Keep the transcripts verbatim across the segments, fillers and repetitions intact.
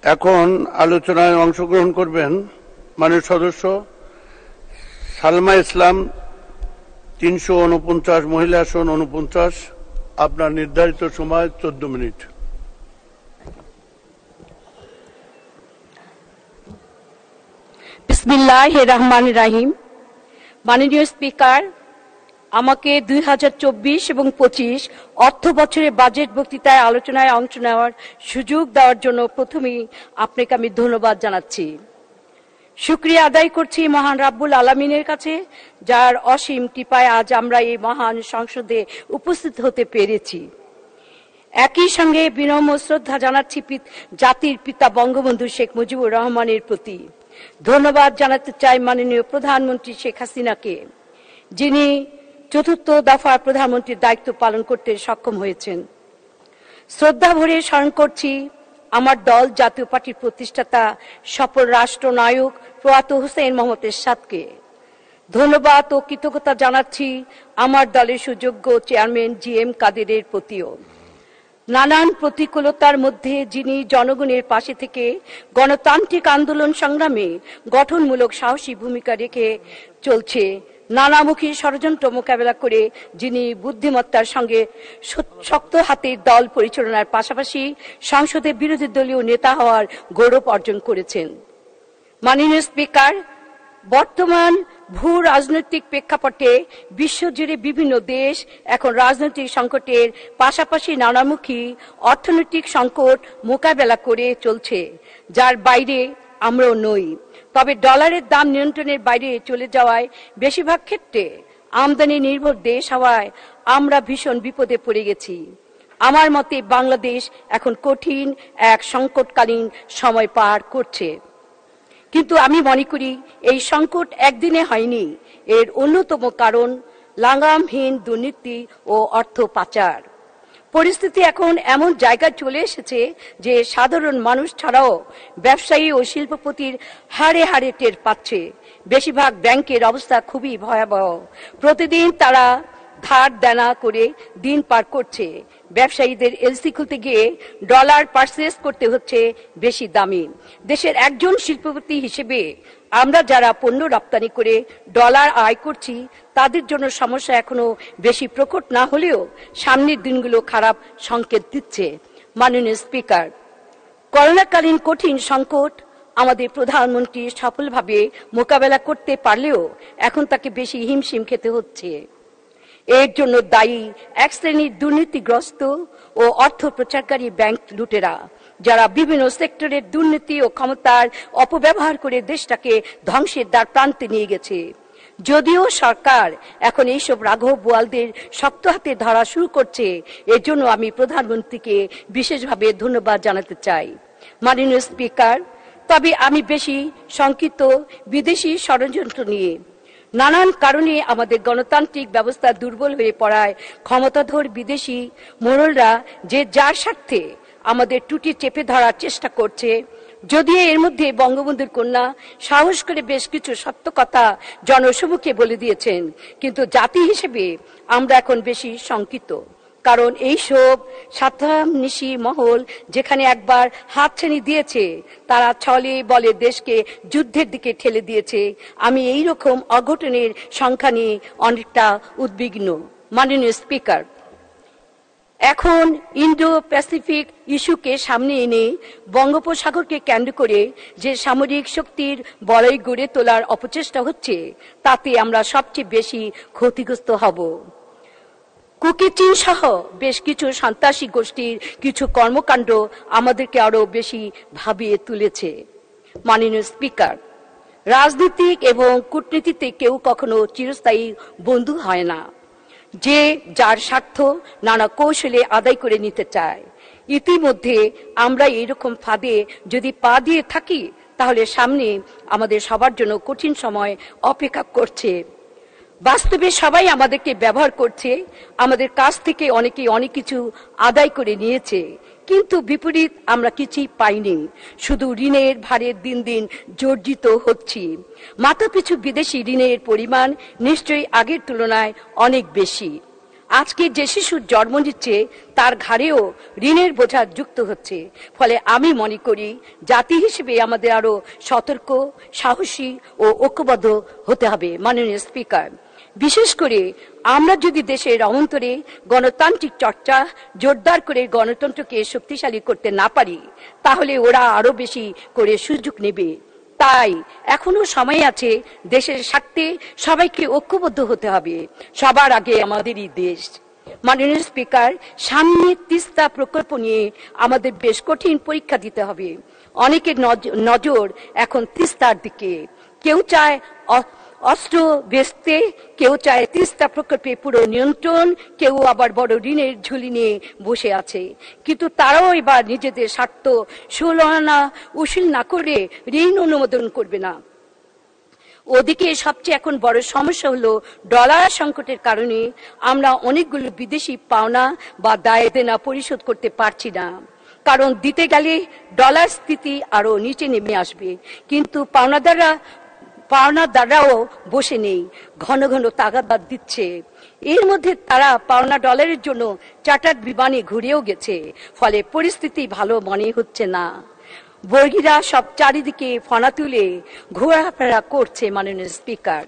এখন আলোচনায় অংশগ্রহণ করবেন মাননীয় সদস্য সালমা ইসলাম, তিনশো উনপঞ্চাশ, মহিলা আসন উনপঞ্চাশ। আপনার নির্ধারিত সময় চোদ্দ মিনিট। বিসমিল্লাহির রহমানির রহিম। মাননীয় স্পিকার, আমাকে দুই হাজার চব্বিশ এবং পঁচিশ অর্থ বছরের বাজেট বক্তৃতায় আলোচনায় অংশ নেওয়ার সুযোগ দেওয়ার জন্য প্রথমেই আপনাকে আমি ধন্যবাদ জানাচ্ছি। শুকরিয়া আদায় করছি মহান রাব্বুল আলামিনের কাছে, যার অসীম কৃপায় আজ আমরা এই মহান সংসদে উপস্থিত হতে পেরেছি। একই সঙ্গে বিনম্র শ্রদ্ধা জানাচ্ছি জাতির পিতা বঙ্গবন্ধু শেখ মুজিবুর রহমানের প্রতি। ধন্যবাদ জানাতে চাই মাননীয় প্রধানমন্ত্রী শেখ হাসিনাকে, যিনি চতুর্থ দফার প্রধানমন্ত্রীর দায়িত্ব পালন করতে সক্ষম হয়েছেন। শ্রদ্ধা ভরে স্মরণ করছি আমার দল জাতীয় পার্টির প্রতিষ্ঠাতা সফল রাষ্ট্রনায়ক প্রয়াত হুসেইন মোহাম্মদ এরশাদকে। ধন্যবাদ ও কৃতজ্ঞতা জানাচ্ছি আমার দলের সুযোগ্য চেয়ারম্যান জি এম কাদেরের প্রতিও। নানান প্রতিকূলতার মধ্যে যিনি জনগণের পাশে থেকে গণতান্ত্রিক আন্দোলন সংগ্রামে গঠনমূলক সাহসী ভূমিকা রেখে চলছে, নানামুখী ষড়যন্ত্র মোকাবেলা করে যিনি বুদ্ধিমত্তার সঙ্গে শক্ত হাতের দল পরিচালনার পাশাপাশি সংসদে বিরোধী দলীয় নেতা হওয়ার গৌরব অর্জন করেছেন। মাননীয় স্পিকার, বর্তমান ভূ রাজনৈতিক প্রেক্ষাপটে বিশ্বজুড়ে বিভিন্ন দেশ এখন রাজনৈতিক সংকটের পাশাপাশি নানামুখী অর্থনৈতিক সংকট মোকাবেলা করে চলছে, যার বাইরে আমরাও নই। তবে ডলারের দাম নিয়ন্ত্রণের বাইরে চলে যাওয়ায় বেশিরভাগ ক্ষেত্রে আমদানি নির্ভর দেশ হওয়ায় আমরা ভীষণ বিপদে পড়ে গেছি। আমার মতে বাংলাদেশ এখন কঠিন এক সংকটকালীন সময় পার করছে। কিন্তু আমি মনে করি এই সংকট একদিনে হয়নি। এর অন্যতম কারণ লাগামহীন দুর্নীতি ও অর্থ পাচার। পরিস্থিতি এখন এমন জায়গায় চলে এসেছে যে সাধারণ মানুষ ছাড়াও ব্যবসায়ী ও শিল্পপতির হাড়ে হাড়ে টের পাচ্ছে। বেশিরভাগ ব্যাংকের অবস্থা খুবই ভয়াবহ। প্রতিদিন তারা ধার দেনা করে দিন পার করছে। ব্যবসায়ীদের এলসি খুলতে গিয়ে ডলার পারচেজ করতে হচ্ছে বেশি দামি। দেশের একজন শিল্পপতি হিসেবে আমরা যারা পণ্য রপ্তানি করে ডলার আয় করছি, তাদের জন্য সমস্যা এখনো বেশি প্রকট না হলেও সামনের দিনগুলো খারাপ সংকেত দিচ্ছে। মাননীয় স্পিকার, করোনাকালীন কঠিন সংকট আমাদের প্রধানমন্ত্রী সফলভাবে মোকাবেলা করতে পারলেও এখন তাকে বেশি হিমশিম খেতে হচ্ছে। এর জন্য দায়ী এক শ্রেণীর দুর্নীতিগ্রস্ত ও অর্থ প্রচারকারী ব্যাংক লুটেরা, যারা বিভিন্ন সেক্টরের দুর্নীতি ও ক্ষমতার অপব্যবহার করে দেশটাকে ধ্বংসের দ্বার প্রান্তে নিয়ে গেছে। যদিও সরকার এখন এইসব রাঘব বোয়ালদের শক্ত হাতে ধরা শুরু করছে, এর জন্য আমি প্রধানমন্ত্রীকে বিশেষভাবে ধন্যবাদ জানাতে চাই। মাননীয় স্পিকার, তবে আমি বেশি শঙ্কিত বিদেশি ষড়যন্ত্র নিয়ে। নানান কারণে আমাদের গণতান্ত্রিক ব্যবস্থা দুর্বল হয়ে পড়ায় ক্ষমতাধর বিদেশি মোড়লরা যে যার স্বার্থে আমাদের টুটি চেপে ধরার চেষ্টা করছে। যদিও এর মধ্যে বঙ্গবন্ধুর কন্যা সাহস করে বেশ কিছু সত্য কথা জনসমুখে বলে দিয়েছেন, কিন্তু জাতি হিসেবে আমরা এখন বেশি শঙ্কিত। কারণ এইসব স্বার্থান্বেষী মহল যেখানে একবার হাতছানি দিয়েছে, তারা ছলে বলে দেশকে যুদ্ধের দিকে ঠেলে দিয়েছে। আমি এই রকম অঘটনের সংখ্যা নিয়ে অনেকটা উদ্বিগ্ন। মাননীয় স্পিকার, এখন ইন্দো প্যাসিফিক ইস্যুকে সামনে এনে বঙ্গোপসাগরকে কেন্দ্র করে যে সামরিক শক্তির বলয় গড়ে তোলার অপচেষ্টা হচ্ছে, তাতে আমরা সবচেয়ে বেশি ক্ষতিগ্রস্ত হব। কুকি চীন সহ বেশ কিছু সন্ত্রাসী গোষ্ঠীর কিছু কর্মকাণ্ড আমাদেরকে আরো বেশি ভাবিয়ে তুলেছে। মাননীয় স্পিকার, রাজনীতিক এবং কূটনীতিতে কেউ কখনো চিরস্থায়ী বন্ধু হয় না, যে যার স্বার্থ নানা কৌশলে আদায় করে নিতে চায়। ইতিমধ্যে আমরা এইরকম ফাঁদে যদি পা দিয়ে থাকি, তাহলে সামনে আমাদের সবার জন্য কঠিন সময় অপেক্ষা করছে। বাস্তবে সবাই আমাদেরকে ব্যবহার করছে, আমাদের কাছ থেকে অনেকে অনেক কিছু আদায় করে নিয়েছে, কিন্তু বিপরীত আমরা কিছুই পাইনি। শুধু ঋণের ভারে দিন দিন জর্জিত হচ্ছি। মাথাপিছু বিদেশি ঋণের পরিমাণ নিশ্চয়ই আগের তুলনায় অনেক বেশি। আজকে যে শিশুর জন্ম নিচ্ছে তার ঘাড়েও ঋণের বোঝা যুক্ত হচ্ছে। ফলে আমি মনে করি জাতি হিসেবে আমাদের আরো সতর্ক, সাহসী ও ঐক্যবদ্ধ হতে হবে। মাননীয় স্পিকার, বিশেষ করে আমরা যদি দেশের অভ্যন্তরে গণতান্ত্রিক চর্চা জোরদার করে গণতন্ত্রকে শক্তিশালী করতে না পারি, তাহলে ওরা আরো বেশি করে সুযোগ নেবে। তাই এখনো সময় আছে, দেশের স্বার্থে সবাইকে ঐক্যবদ্ধ হতে হবে। সবার আগে আমাদেরই দেশ। মাননীয় স্পিকার, সামনে তিস্তা প্রকল্প নিয়ে আমাদের বেশ কঠিন পরীক্ষা দিতে হবে। অনেকের নজর এখন তিস্তার দিকে। কেউ চায় অস্ত্র বেচতে, কেউ চায় তিস্তা প্রকল্পে পুরো নিয়ন্ত্রণ, কেউ আবার বড় ঋণের ঝুলি নিয়ে বসে আছে। কিন্তু তারাও এবার নিজেদের স্বার্থ সুলনা উশিল না করে ঋণ অনুমোদন করবে না। ওদিকে সবচেয়ে এখন বড় সমস্যা হলো ডলার সংকটের কারণে আমরা অনেকগুলো বিদেশি পাওনা বা দায় দেনা পরিশোধ করতে পারছি না। কারণ দিতে গেলে ডলার স্থিতি আরো নিচে নেমে আসবে, কিন্তু পাওনাদাররা পাওনাদাররাও বসে নেই, ঘন ঘন তাগাদা দিচ্ছে। এর মধ্যে তারা পাওনা ডলারের জন্য চার্টার্ড বিমানে ঘুরেও গেছে। ফলে পরিস্থিতি ভালো মনে হচ্ছে না। বর্গীরা সব চারিদিকে ফনা তুলে ঘোরাফেরা করছে। মাননীয় স্পিকার,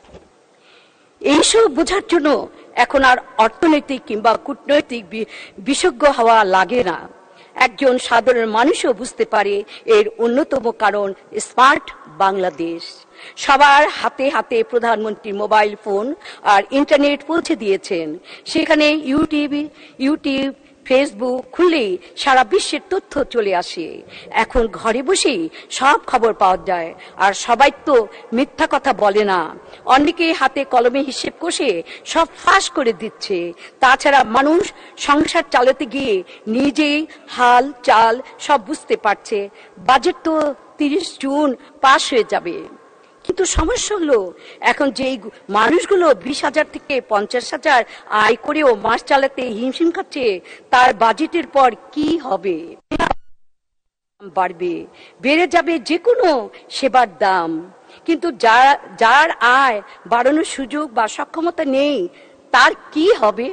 এইসব বোঝার জন্য এখন আর অর্থনৈতিক কিংবা কূটনৈতিক বিশেষজ্ঞ হওয়া লাগে না। একজন সাধারণ মানুষও বুঝতে পারে এর অন্যতম কারণ স্মার্ট বাংলাদেশ। সবার হাতে হাতে প্রধানমন্ত্রী মোবাইল ফোন আর ইন্টারনেট পৌঁছে দিয়েছেন। সেখানে ইউটিউব ইউটিউব ফেসবুক খুললেই সারা বিশ্বের তথ্য চলে আসে। এখন ঘরে বসেই সব খবর পাওয়া যায়। আর সবাই তো মিথ্যা কথা বলে না, অনেকে হাতে কলমে হিসেব কষে সব ফাঁস করে দিচ্ছে। তাছাড়া মানুষ সংসার চালাতে গিয়ে নিজেই হাল চাল সব বুঝতে পারছে। বাজেট তো তিরিশ জুন পাশ হয়ে যাবে। কিন্তু সমস্যা হলো এখন যে মানুষগুলো বিশ হাজার থেকে পঞ্চাশ হাজার আয় করেও মাস চালাতে হিমশিম খাচ্ছে, তার বাজেটের পর কি হবে? বাড়বে, বেড়ে যাবে যে কোনো সেবার দাম। কিন্তু যার যার আয় বাড়ানোর সুযোগ বা সক্ষমতা নেই, তার কি হবে?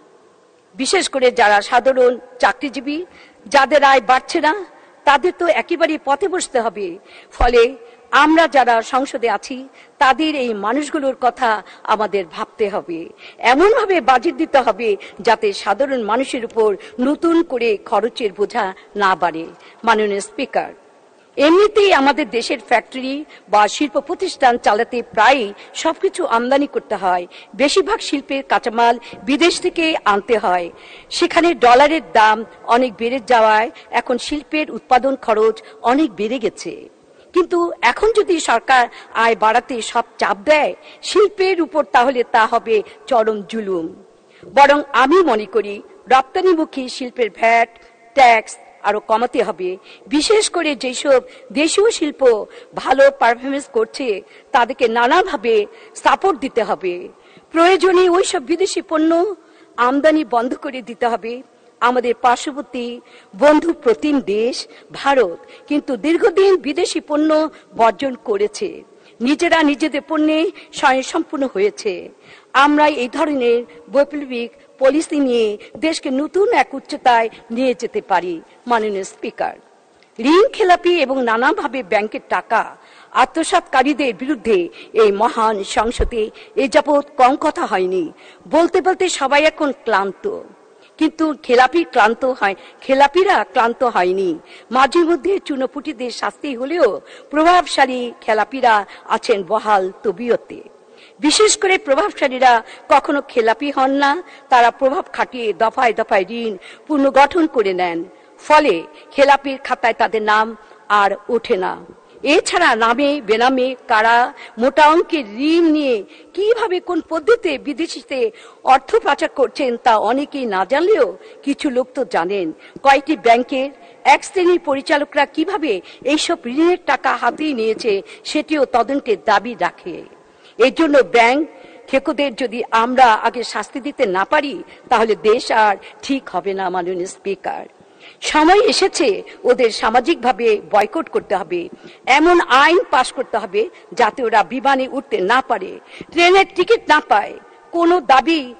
বিশেষ করে যারা সাধারণ চাকরিজীবী, যাদের আয় বাড়ছে না, তাদের তো একেবারে পথে বসতে হবে। ফলে আমরা যারা সংসদে আছি তাদের এই মানুষগুলোর কথা আমাদের ভাবতে হবে। এমন ভাবে বাজেট দিতে হবে যাতে সাধারণ মানুষের উপর নতুন করে খরচের বোঝা না বাড়ে। মাননীয় স্পিকার, এমনিতেই আমাদের দেশের ফ্যাক্টরি বা শিল্প প্রতিষ্ঠান চালাতে প্রায় সবকিছু আমদানি করতে হয়। বেশিরভাগ শিল্পের কাঁচামাল বিদেশ থেকে আনতে হয়। সেখানে ডলারের দাম অনেক বেড়ে যাওয়ায় এখন শিল্পের উৎপাদন খরচ অনেক বেড়ে গেছে। কিন্তু এখন যদি সরকার আয় বাড়াতে সব চাপ দেয় শিল্পের উপর, তাহলে তা হবে চরম জুলুম। বরং আমি মনে করি রপ্তানিমুখী শিল্পের ভ্যাট ট্যাক্স আরো কমাতে হবে। বিশেষ করে যেসব দেশীয় শিল্প ভালো পারফরমেন্স করছে তাদেরকে নানাভাবে সাপোর্ট দিতে হবে। প্রয়োজনে ওইসব বিদেশি পণ্য আমদানি বন্ধ করে দিতে হবে। আমাদের পার্শ্ববর্তী বন্ধু প্রতিম দেশ ভারত কিন্তু দীর্ঘদিন বিদেশি পণ্য বর্জন করেছে, নিজেরা নিজেদের পণ্যে স্বয়ংসম্পূর্ণ হয়েছে। আমরা এই ধরনের বৈপ্লবিক পলিসি নিয়ে দেশকে নতুন এক উচ্চতায় নিয়ে যেতে পারি। মাননীয় স্পিকার, ঋণ খেলাপি এবং নানাভাবে ব্যাংকের টাকা আত্মসাৎকারীদের বিরুদ্ধে এই মহান সংসদে এ যাবৎ কম কথা হয়নি। বলতে বলতে সবাই এখন ক্লান্ত, কিন্তু খেলাপি ক্লান্ত হয় খেলাপিরা ক্লান্ত হয়নি। মাঝে মধ্যে চুনোপুটিদের শাস্তি হলেও প্রভাবশালী খেলাপিরা আছেন বহাল তবিয়তে। বিশেষ করে প্রভাবশালীরা কখনো খেলাপি হন না, তারা প্রভাব খাটিয়ে দফায় দফায় ঋণ পুনর্গঠন করে নেন। ফলে খেলাপির খাতায় তাদের নাম আর ওঠে না। এছাড়া নামে বেনামে কারা মোটা অঙ্কের ঋণ নিয়ে কিভাবে কোন পদ্ধতিতে বিদেশিতে অর্থ পাচার করছেন তা অনেকেই না জানলেও কিছু লোক তো জানেন। কয়েকটি ব্যাংকের এক শ্রেণীর পরিচালকরা কিভাবে এইসব ঋণের টাকা হাতিয়ে নিয়েছে সেটিও তদন্তের দাবি রাখে। এর জন্য ব্যাংক খেকোদের যদি আমরা আগে শাস্তি দিতে না পারি তাহলে দেশ আর ঠিক হবে না। মাননীয় স্পিকার, সময় এসেছে ওদের সামাজিকভাবে বয়কট করতে হবে। এমন আইন পাশ করতে হবে যাতে ওরা বিমানে উঠতে না পারে, ট্রেনের টিকিট না পায়, কোনো দাবি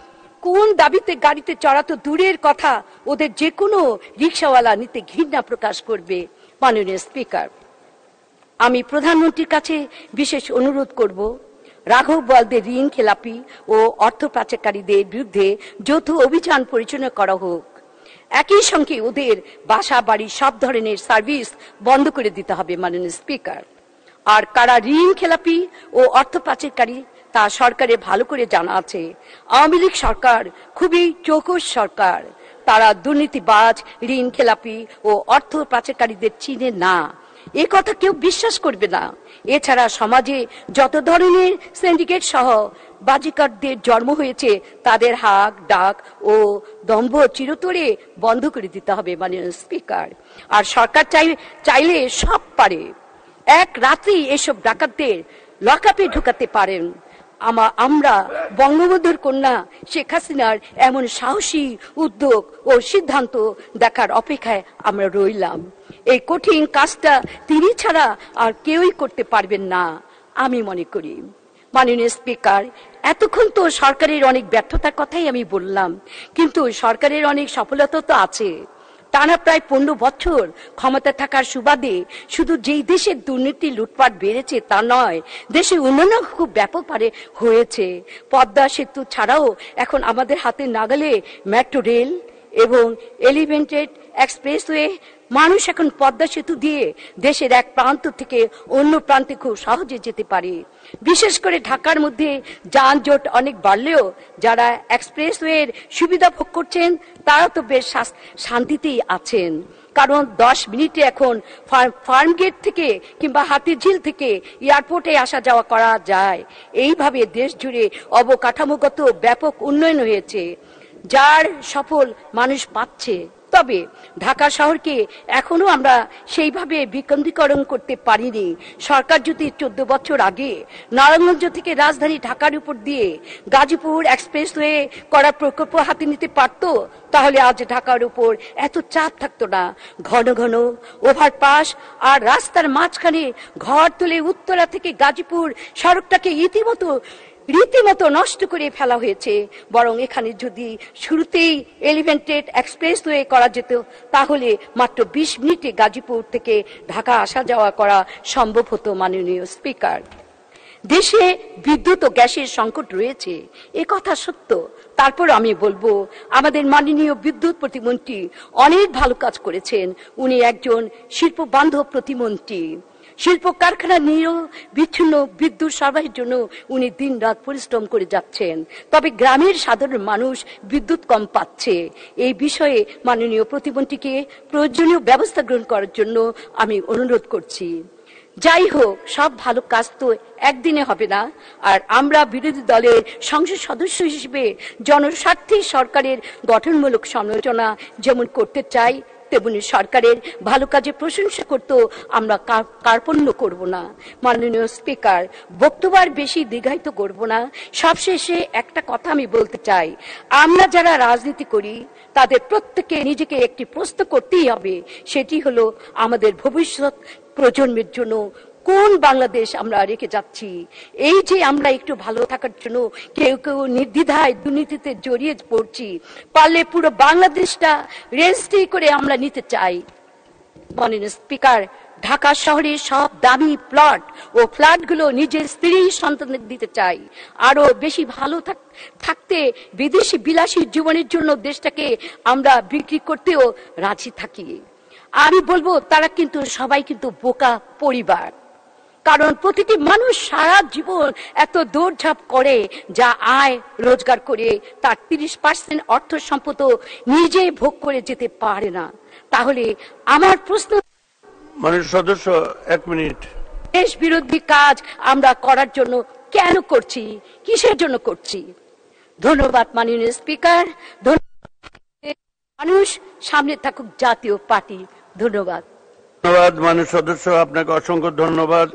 কোন দাবিতে গাড়িতে চড়া তো দূরের কথা, ওদের যে কোনো রিক্সাওয়ালা নিতে ঘৃণা প্রকাশ করবে। মাননীয় স্পিকার, আমি প্রধানমন্ত্রীর কাছে বিশেষ অনুরোধ করব, রাঘব বোয়ালদের ঋণ খেলাপি ও অর্থ পাচারকারীদের বিরুদ্ধে যৌথ অভিযান পরিচালনা করা হোক। একই সঙ্গে ওদের বাসা বাড়ি সব ধরনের সার্ভিস বন্ধ করে দিতে হবে। মাননীয় স্পিকার, আর কারা ঋণ খেলাপি ও অর্থ পাচারকারী তা সরকারের ভালো করে জানা আছে। আওয়ামী লীগ সরকার খুবই চৌকস সরকার, তারা দুর্নীতিবাজ, ঋণ খেলাপি ও অর্থ পাচারকারীদের চিনে না, এ কথা কেউ বিশ্বাস করবে না। এছাড়া সমাজে যত ধরনের সিন্ডিকেট সহ বাজিকারদের জন্ম হয়েছে তাদের হাক ডাক ও দম্ভ চিরতরে বন্ধ করে দিতে হবে। মাননীয় স্পিকার, আর সরকার চাই চাইলে সব পারে, এক রাতেই এসব ডাকাতদের লকআপে ঢুকাতে পারেন। আমরা বঙ্গবন্ধুর কন্যা শেখ হাসিনার এমন সাহসী উদ্যোগ ও সিদ্ধান্ত দেখার অপেক্ষায় আমরা রইলাম। এই কঠিন কাজটা তিনি ছাড়া আর কেউই করতে পারবেন না আমি মনে করি। মাননীয় স্পিকার, এতক্ষণ তো সরকারের অনেক ব্যর্থতার কথাই আমি বললাম, কিন্তু সরকারের অনেক সফলতা তো আছে। টানা প্রায় পনেরো বছর ক্ষমতা থাকার সুবাদে শুধু যেই দেশের দুর্নীতি লুটপাট বেড়েছে তা নয়, দেশের উন্নয়ন খুব ব্যাপক হারে হয়েছে। পদ্মা সেতু ছাড়াও এখন আমাদের হাতে নাগালে মেট্রো রেল এবং এলিভেটেড এক্সপ্রেসওয়ে। মানুষ এখন পদ্মা সেতু দিয়ে দেশের এক প্রান্ত থেকে অন্য প্রান্তে খুব সহজে যেতে পারে। বিশেষ করে ঢাকার মধ্যে যানজট অনেক বাড়লেও যারা এক্সপ্রেসওয়ের সুবিধা ভোগ করছেন তারা তো বেশ শান্তিতেই আছেন, কারণ দশ মিনিটে এখন ফার্ম গেট থেকে কিংবা হাতিঝিল থেকে এয়ারপোর্টে আসা যাওয়া করা যায়। এইভাবে দেশ জুড়ে অবকাঠামোগত ব্যাপক উন্নয়ন হয়েছে, যার সফল মানুষ পাচ্ছে। তবে ঢাকা শহরকে এখনো আমরা সেইভাবে বিকেন্দ্রীকরণ করতে পারিনি। সরকার যদি চোদ্দ বছর আগে নারায়ণগঞ্জ থেকে রাজধানী ঢাকার উপর দিয়ে গাজীপুর এক্সপ্রেসওয়ে করার প্রকল্প হাতে নিতে পারত, তাহলে আজ ঢাকার উপর এত চাপ থাকতো না। ঘন ঘন ওভারপাস আর রাস্তার মাঝখানে ঘর তুলে উত্তরা থেকে গাজীপুর সড়কটাকে ইতিমতো রীতিমতো নষ্ট করে ফেলা হয়েছে। বরং এখানে যদি শুরুতেই এলিভেটেড এক্সপ্রেসওয়ে করা যেত তাহলে মাত্র বিশ মিনিটে গাজীপুর থেকে ঢাকা আসা যাওয়া করা সম্ভব হতো। মাননীয় স্পিকার, দেশে বিদ্যুৎ ও গ্যাসের সংকট রয়েছে, এ কথা সত্য। তারপর আমি বলবো, আমাদের মাননীয় বিদ্যুৎ প্রতিমন্ত্রী অনেক ভালো কাজ করেছেন। উনি একজন শিল্প বান্ধব প্রতিমন্ত্রী। শিল্প কারখানা নিয়েও বিচ্ছিন্ন বিদ্যুৎ সরবরাহের জন্য উনি দিন রাত পরিশ্রম করে যাচ্ছেন। তবে গ্রামের সাধারণ মানুষ বিদ্যুৎ কম পাচ্ছে। এই বিষয়ে মাননীয় প্রতিমন্ত্রীকে প্রয়োজনীয় ব্যবস্থা গ্রহণ করার জন্য আমি অনুরোধ করছি। যাই হোক, সব ভালো কাজ তো একদিনে হবে না, আর আমরা বিরোধী দলের সংসদ সদস্য হিসেবে জনস্বার্থে সরকারের গঠনমূলক সমালোচনা যেমন করতে চাই, তেমনি সরকারের ভালো কাজে প্রশংসা করতেও আমরা কার্পণ্য করব না। মাননীয় স্পিকার, বক্তব্য আর বেশি দীর্ঘায়িত করব না। সবশেষে একটা কথা আমি বলতে চাই, আমরা যারা রাজনীতি করি তাদের প্রত্যেকে নিজেকে একটি প্রশ্ন করতেই হবে, সেটি হলো আমাদের ভবিষ্যৎ প্রজন্মের জন্য কোন বাংলাদেশ আমরা রেখে যাচ্ছি। এই যে আমরা একটু ভালো থাকার জন্য কেউ কেউ নির্দ্বিধায় দুর্নীতিতে জড়িয়ে পড়ছি, পারলে পুরো বাংলাদেশটা রেজিস্ট্রি করে আমরা নিতে চাই। মাননীয় স্পিকার, ঢাকা শহরে সব দামি প্লট ও ফ্ল্যাটগুলো নিজের স্ত্রী সন্তানদের দিতে চাই। আরো বেশি ভালো থাকতে বিদেশি বিলাসী জীবনের জন্য দেশটাকে আমরা বিক্রি করতেও রাজি থাকি। আমি বলবো, তারা কিন্তু সবাই কিন্তু বোকা পরিবার, কারণ প্রতিটি মানুষ সারা জীবন এত দৌড়ঝাঁপ করে, যা আয় রোজগার করে তার তিরিশ পার্সেন্ট অর্থ সম্পদ নিজে ভোগ করে যেতে পারে না। তাহলে আমার প্রশ্ন, মাননীয় সদস্য এক মিনিট। দেশ বিরোধী কাজ আমরা করার জন্য কেন করছি, কিসের জন্য করছি? ধন্যবাদ মাননীয় স্পিকার। মানুষ সামনে থাকুক জাতীয় পার্টি। ধন্যবাদ। ধন্যবাদ মাননীয় সদস্য, আপনাকে অসংখ্য ধন্যবাদ।